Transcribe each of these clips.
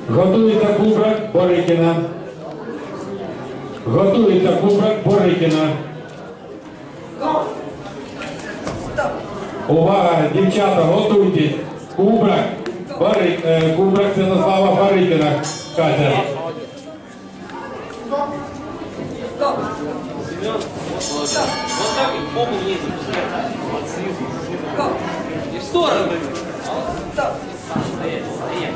Готується Кубрак Борикіна. Готується Кубрак Борикіна. Увага, дівчата, готуйтесь. Кубрак. Кубрак Святослава Борикіна. Катя. Вот так и бомбу не запускать. Вот снизу. И в сторону. Стоять, стоять.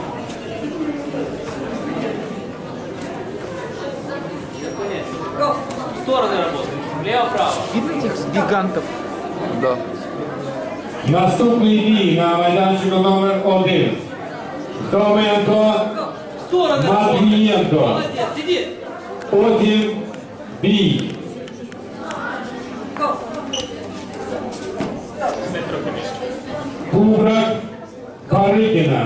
В стороны работаем. Влево-право. Видно этих гигантов? Да. Наступний бій на майданчику номер 1. Хроменко, В стороны работаем. Матвієнко. Молодец, сиди. Потім бій. Кубрак Борикіна.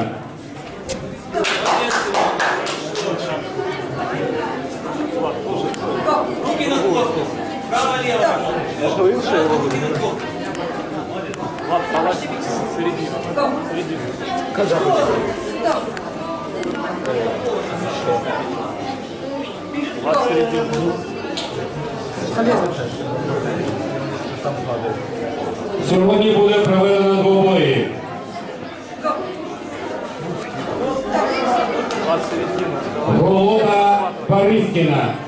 Руки над корпус. Право-лево. Я же говорил, что я его Руки над корпус. Сьогодні буде проведено двобої. Голота Борискіна.